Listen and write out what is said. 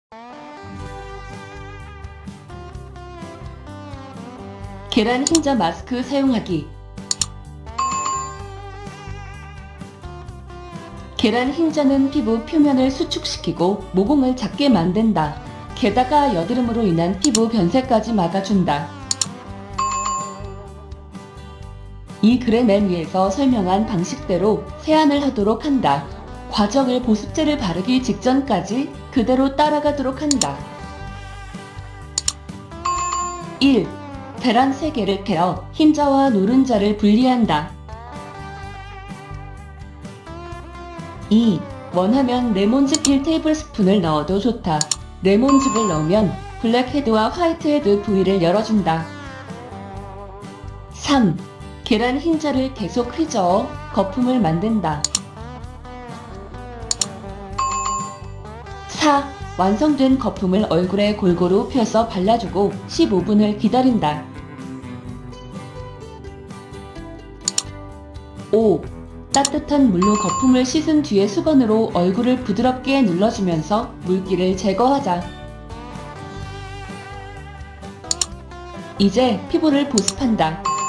계란 흰자 마스크 사용하기. 계란 흰자는 피부 표면을 수축시키고 모공을 작게 만든다. 게다가 여드름으로 인한 피부 변색까지 막아준다. 이 글의 맨 위에서 설명한 방식대로 세안을 하도록 한다. 과정을 보습제를 바르기 직전까지 그대로 따라가도록 한다. 1. 계란 3개를 깨어 흰자와 노른자를 분리한다. 2. 원하면 레몬즙 1테이블스푼을 넣어도 좋다. 레몬즙을 넣으면 블랙헤드와 화이트헤드 부위를 열어준다. 3. 계란 흰자를 계속 휘저어 거품을 만든다. 4. 완성된 거품을 얼굴에 골고루 펴서 발라주고 15분을 기다린다. 5. 따뜻한 물로 거품을 씻은 뒤에 수건으로 얼굴을 부드럽게 눌러주면서 물기를 제거하자. 이제 피부를 보습한다.